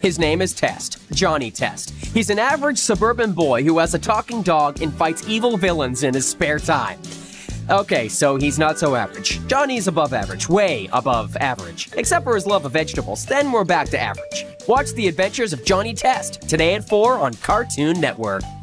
His name is Test, Johnny Test. He's an average suburban boy who has a talking dog and fights evil villains in his spare time. Okay, so he's not so average. Johnny's above average, way above average. Except for his love of vegetables, then we're back to average. Watch the adventures of Johnny Test, today at 4 on Cartoon Network.